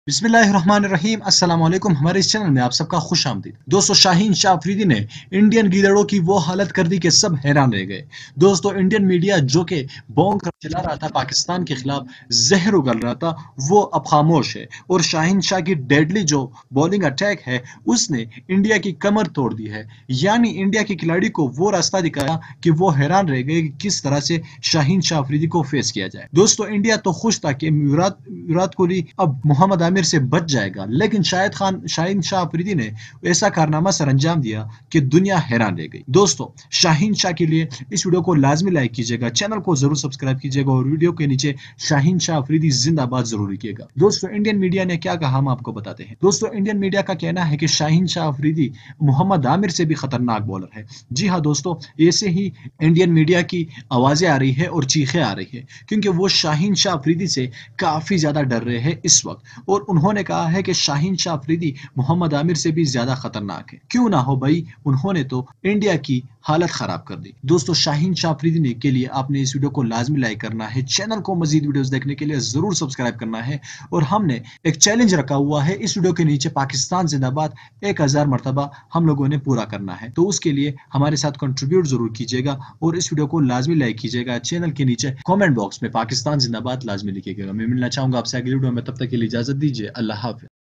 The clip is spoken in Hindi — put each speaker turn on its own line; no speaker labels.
बिस्मिल्लाहिर्रहमानिर्रहीम अस्सलाम वालेकुम। हमारे इस चैनल में आप सबका खुश आमदीद। दोस्तों, शाहीन शाह अफरीदी ने इंडियन गीदड़ों की वो हालत कर दी कि सब हैरान रह गए। दोस्तों, इंडियन मीडिया जो कि बॉम्ब चला रहा था, पाकिस्तान के खिलाफ जहर उगल रहा था, वो अब खामोश है। और शाहीन शाह की डेडली जो बॉलिंग अटैक है उसने इंडिया की कमर तोड़ दी है। यानी इंडिया के खिलाड़ी को वो रास्ता दिखाया कि वो हैरान रह गए कि किस तरह से शाहीन शाह अफरीदी को फेस किया जाए। दोस्तों, इंडिया तो खुश था कि विराट कोहली अब मोहम्मद आमिर से बच जाएगा, लेकिन शाहीन शाह अफरीदी ने ऐसा कारनामा सर अंजाम दिया कि दुनिया हैरान रह गई। दोस्तों, शाहीन शाह के लिए इस वीडियो को लाजमी लाइक कीजिएगा, चैनल को जरूर सब्सक्राइब कीजिएगा और वीडियो के नीचे शाहीन शाह अफरीदी जिंदाबाद जरूर लिखिएगा। दोस्तों, इंडियन मीडिया ने क्या कहा हम आपको बताते हैं। दोस्तों, इंडियन मीडिया का कहना है कि शाहीन शाह अफरीदी मोहम्मद आमिर से भी खतरनाक बॉलर है। जी हाँ दोस्तों, ऐसे ही इंडियन मीडिया की आवाजें आ रही है और चीखें आ रही है, क्योंकि वो शाहीन शाह अफरीदी से काफी ज्यादा डर रहे हैं इस वक्त। और उन्होंने कहा है कि शाहीन शाह अफरीदी मोहम्मद आमिर से भी ज्यादा खतरनाक है। क्यों ना हो भाई, उन्होंने तो इंडिया की हालत खराब कर दी। दोस्तों, शाहीन शाह अफरीदी ने के लिए आपने इस वीडियो को लाजमी लाइक करना है, चैनल को मजीद वीडियोस देखने के लिए जरूर सब्सक्राइब करना है। और हमने एक चैलेंज रखा हुआ है इस वीडियो के नीचे, पाकिस्तान जिंदाबाद 1000 मरतबा हम लोगों ने पूरा करना है। तो उसके लिए हमारे साथ कंट्रीब्यूट जरूर कीजिएगा और इस वीडियो को लाजमी लाइक कीजिएगा। चैनल के नीचे कमेंट बॉक्स में पाकिस्तान जिंदाबाद लाजमी लिखिएगा। मैं मिलना चाहूंगा आपसे अगली वीडियो में, तब तक के लिए इजाजत दीजिए। अल्लाह हाफिज।